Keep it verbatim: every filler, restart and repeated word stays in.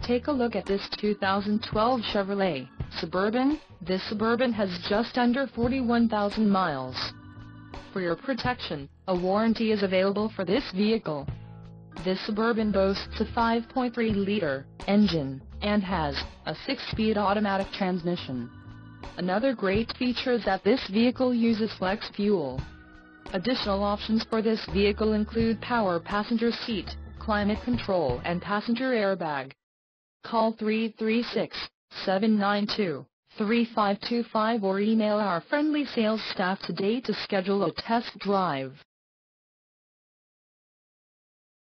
Take a look at this two thousand twelve Chevrolet Suburban. This Suburban has just under forty-one thousand miles. For your protection, a warranty is available for this vehicle. This Suburban boasts a five point three liter engine and has a six-speed automatic transmission. Another great feature is that this vehicle uses flex fuel. Additional options for this vehicle include power passenger seat, climate control and passenger airbag. Call three three six, seven nine two, three five two five or email our friendly sales staff today to schedule a test drive.